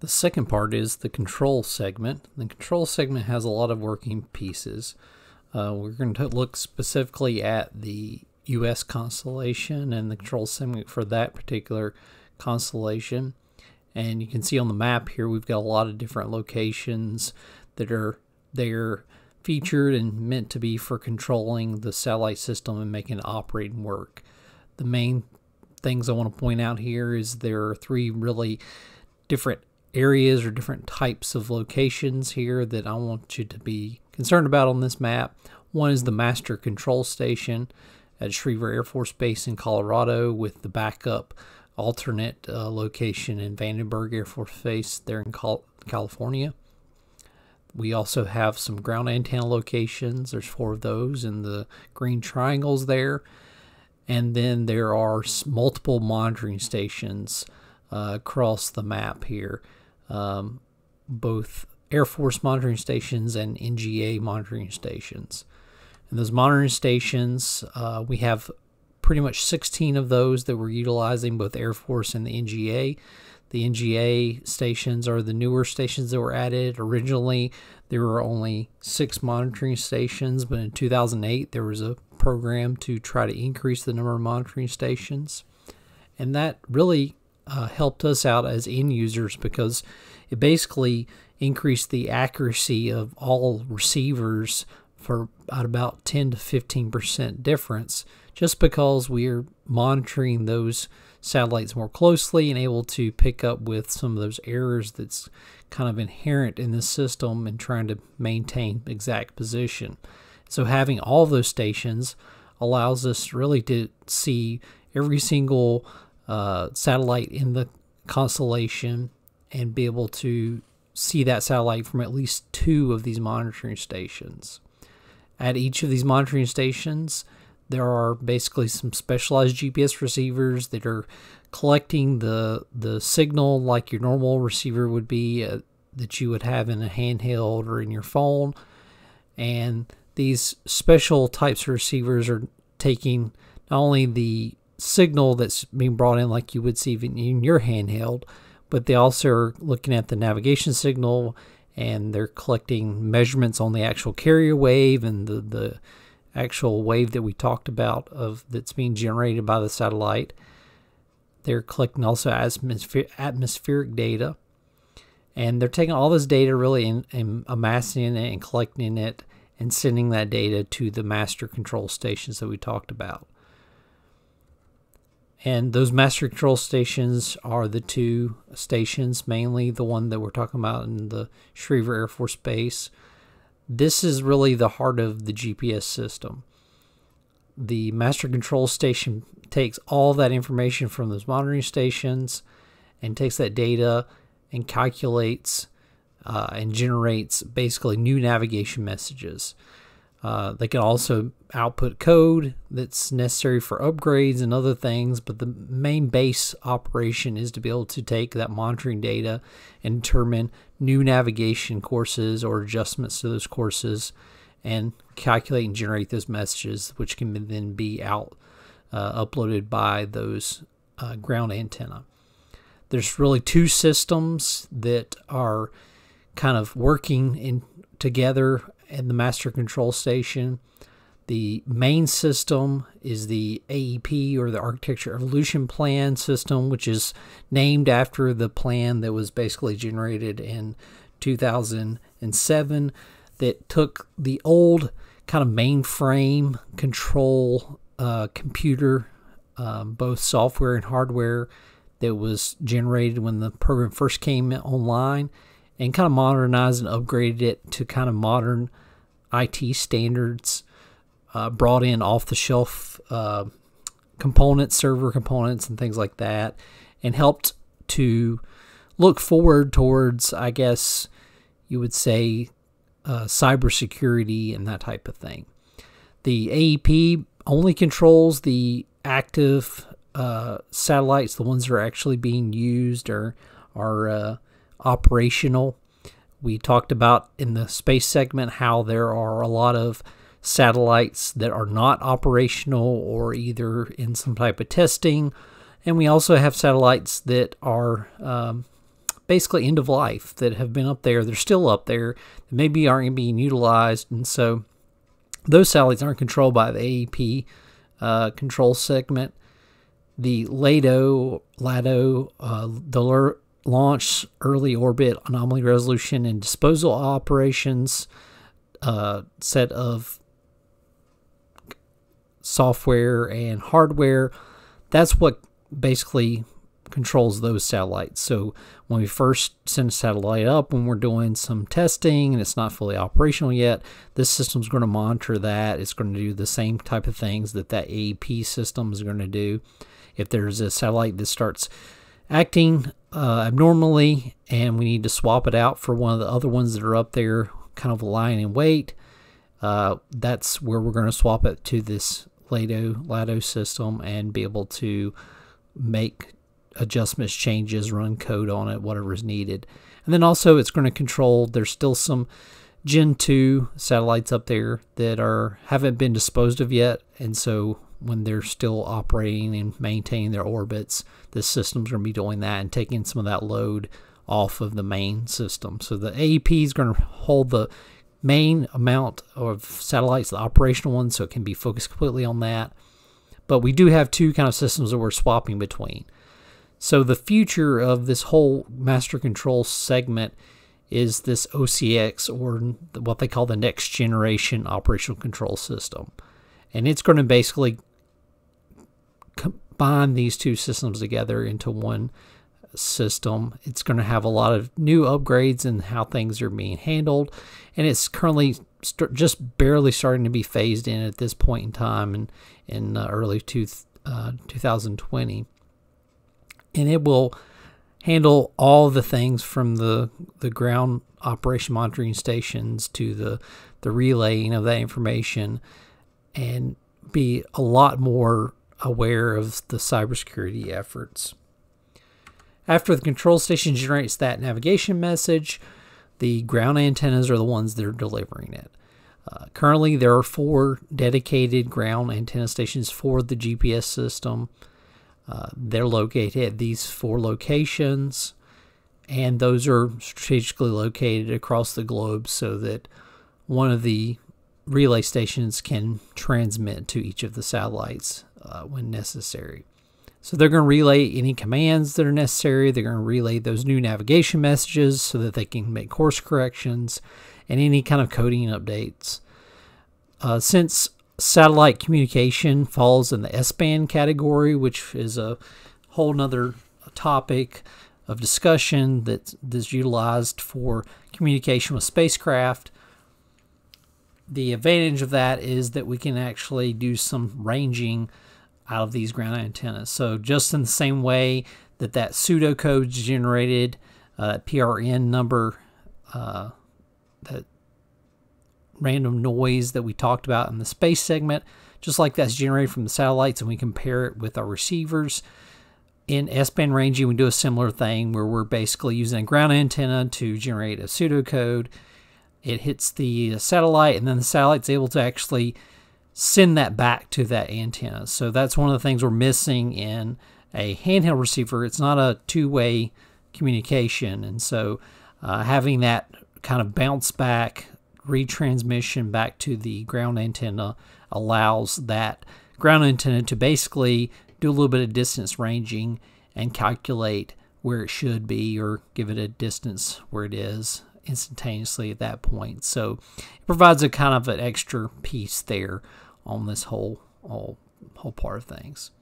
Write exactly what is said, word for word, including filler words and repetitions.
The second part is the control segment. The control segment has a lot of working pieces. Uh, we're going to look specifically at the U S constellation and the control segment for that particular constellation. And you can see on the map here we've got a lot of different locations that are there featured and meant to be for controlling the satellite system and making it operate and work. The main things I want to point out here is there are three really different areas or different types of locations here that I want you to be concerned about on this map. One is the master control station at Schriever Air Force Base in Colorado, with the backup alternate uh, location in Vandenberg Air Force Base there in Cal California. We also have some ground antenna locations. There's four of those in the green triangles there. And then there are multiple monitoring stations uh, across the map here. Um, both Air Force monitoring stations and N G A monitoring stations. And those monitoring stations, uh, we have pretty much sixteen of those that we're utilizing, both Air Force and the N G A. The N G A stations are the newer stations that were added. Originally, there were only six monitoring stations, but in two thousand eight, there was a program to try to increase the number of monitoring stations. And that really uh, helped us out as end users, because it basically increased the accuracy of all receivers for at about ten to fifteen percent difference, just because we're monitoring those satellites more closely and able to pick up with some of those errors that's kind of inherent in the system and trying to maintain exact position. So having all those stations allows us really to see every single uh, satellite in the constellation and be able to see that satellite from at least two of these monitoring stations. At each of these monitoring stations, there are basically some specialized G P S receivers that are collecting the the signal like your normal receiver would be, uh, that you would have in a handheld or in your phone. And these special types of receivers are taking not only the signal that's being brought in like you would see in your handheld, but they also are looking at the navigation signal, and they're collecting measurements on the actual carrier wave and the, the actual wave that we talked about of that's being generated by the satellite. They're collecting also atmosphere, atmospheric data, and they're taking all this data really and, and amassing it and collecting it and sending that data to the master control stations that we talked about. And those master control stations are the two stations, mainly the one that we're talking about in the Schriever Air Force Base. This is really the heart of the G P S system. The master control station takes all that information from those monitoring stations and takes that data and calculates uh, and generates basically new navigation messages. Uh, they can also output code that's necessary for upgrades and other things, but the main base operation is to be able to take that monitoring data and determine new navigation courses or adjustments to those courses and calculate and generate those messages, which can then be out uh, uploaded by those uh, ground antenna. There's really two systems that are kind of working in together in the master control station. The main system is the A E P, or the Architecture Evolution Plan system, which is named after the plan that was basically generated in two thousand seven that took the old kind of mainframe control uh, computer, um, both software and hardware, that was generated when the program first came online, and kind of modernized and upgraded it to kind of modern I T standards, uh, brought in off-the-shelf uh, components, server components, and things like that, and helped to look forward towards, I guess you would say, uh, cybersecurity and that type of thing. The A E P only controls the active uh, satellites, the ones that are actually being used or are uh, operational. We talked about in the space segment how there are a lot of satellites that are not operational or either in some type of testing, and we also have satellites that are um, basically end of life that have been up there. They're still up there. That maybe aren't being utilized. And so those satellites aren't controlled by the A E P uh, control segment. The LADO, LADO, uh, the Launch Early Orbit Anomaly Resolution and Disposal Operations uh, set of software and hardware, that's what basically controls those satellites. So when we first send a satellite up, when we're doing some testing and it's not fully operational yet, this system is going to monitor that. It's going to do the same type of things that that A E P system is going to do. If there's a satellite that starts acting uh, abnormally and we need to swap it out for one of the other ones that are up there kind of lying in wait, uh, that's where we're going to swap it to this LADO, LADO system and be able to make adjustments, changes, run code on it, whatever is needed. And then also it's going to control, there's still some Gen two satellites up there that are haven't been disposed of yet, and so when they're still operating and maintaining their orbits, this system's going to be doing that and taking some of that load off of the main system. So the A E P is going to hold the main amount of satellites, the operational ones, so it can be focused completely on that. But we do have two kind of systems that we're swapping between. So the future of this whole master control segment is this O C X, or what they call the next generation operational control system. And it's going to basically combine these two systems together into one system. It's going to have a lot of new upgrades in how things are being handled, and it's currently st just barely starting to be phased in at this point in time in, in uh, early two, uh, two thousand twenty. And it will handle all the things from the, the ground operation monitoring stations to the, the relaying of that information, and be a lot more aware of the cybersecurity efforts. After the control station generates that navigation message, the ground antennas are the ones that are delivering it. Uh, currently, there are four dedicated ground antenna stations for the G P S system. Uh, they're located at these four locations, and those are strategically located across the globe so that one of the relay stations can transmit to each of the satellites uh, when necessary. So they're going to relay any commands that are necessary. They're going to relay those new navigation messages so that they can make course corrections and any kind of coding updates. Uh, since satellite communication falls in the S band category, which is a whole nother topic of discussion that's, that's utilized for communication with spacecraft, the advantage of that is that we can actually do some ranging out of these ground antennas. So just in the same way that that pseudocode is generated, uh, P R N number, uh, that random noise that we talked about in the space segment, just like that's generated from the satellites, and we compare it with our receivers. In S-band ranging, we do a similar thing where we're basically using a ground antenna to generate a pseudocode. It hits the satellite, and then the satellite's able to actually send that back to that antenna. So that's one of the things we're missing in a handheld receiver. It's not a two-way communication, and so uh, having that kind of bounce back retransmission back to the ground antenna allows that ground antenna to basically do a little bit of distance ranging and calculate where it should be, or give it a distance where it is instantaneously at that point. So it provides a kind of an extra piece there on this whole, whole, whole part of things.